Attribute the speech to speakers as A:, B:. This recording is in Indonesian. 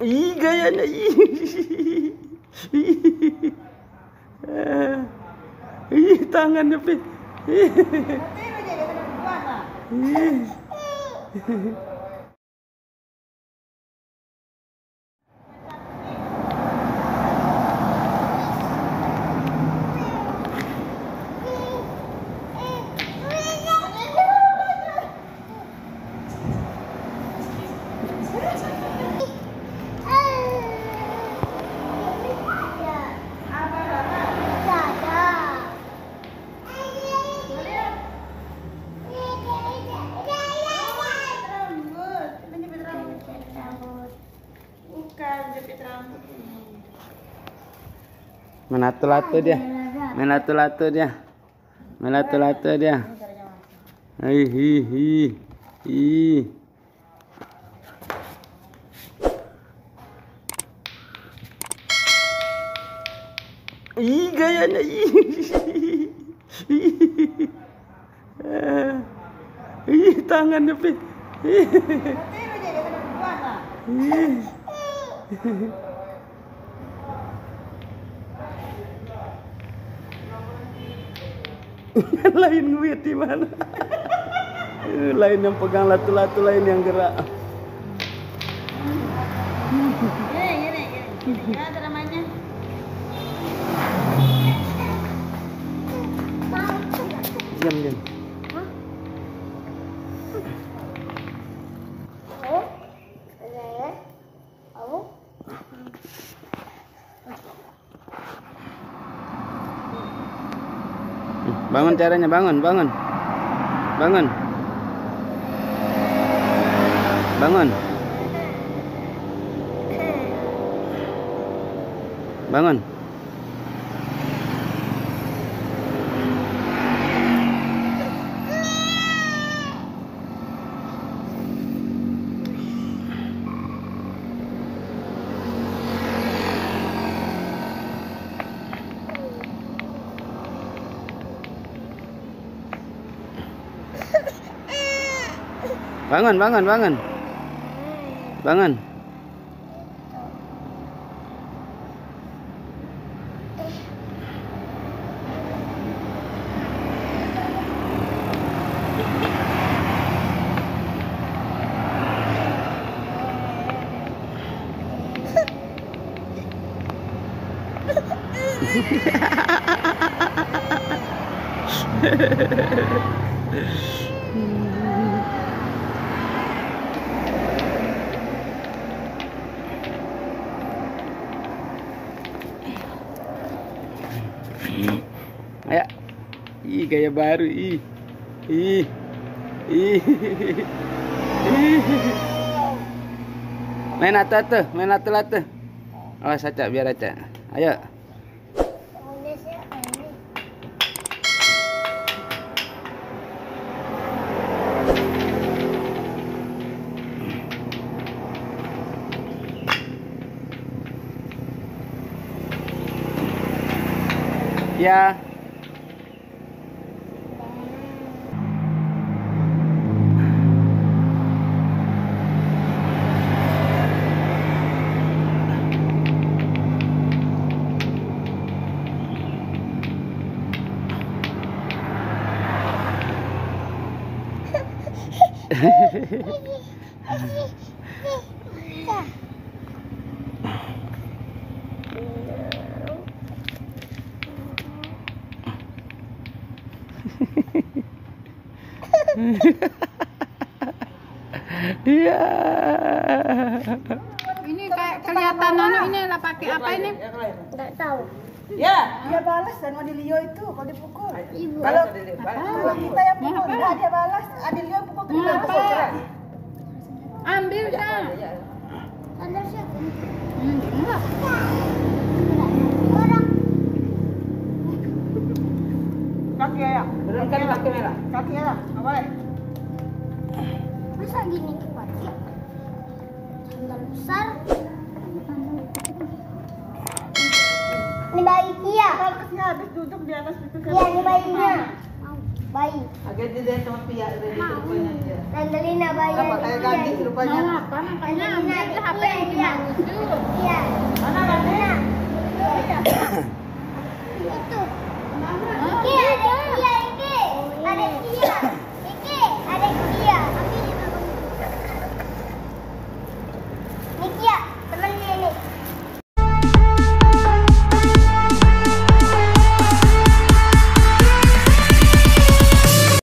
A: Ih, gayanya. Ih. Ih, tangannya, Pi. Ih. Menatu-latu dia. Menatu-latu dia. Menatu-latu dia. Ih. Ih, gayanya. Ih, tangannya, Pi. Lain duit di mana? Lain yang pegang latu-latu, lain yang gerak.
B: Gini. Ada namanya.
A: Diam. Bangun caranya, bangun. Bangun. Bangun. Ayo. Ih, gaya baru. Ih. Main latu-latu. Awas Aca, biar Aca. Ayo. Ya. Iya.
B: Ini kayak kelihatan ini lah pakai apa ini?
C: Enggak tahu.
D: Ya, dia balas dan Adilio itu kalau dipukul. Kalau kita yang pukul, enggak dia balas. Adilio pukul kita balas.
B: Ambil dah.
C: Ada siapa?
B: Enggak.
C: Orang.
D: Kaki ya. Berenkan kaki merah. Kaki ya. Enggak boleh.
C: Masa gini kuat ya? Sandal besar. Ini bayi Kia.
D: Kalau kesnya habis duduk di atas itu.
C: Iya, ini bayinya. Bayi.
D: Agak dia sama Pia dari rupanya dia.
C: Angelina bayi.
D: Apa kayak gadis
B: Mau
D: rupanya?
B: apa makanya ambil HP yang lucu.
C: Iya.
D: Mana Rani?